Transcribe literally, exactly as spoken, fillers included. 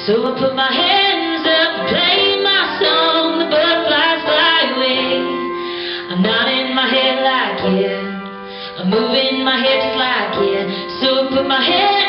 So I put my hands up, play my song, the butterflies fly away. I'm nodding my head like yeah, I'm moving my hips like yeah. So I put my hands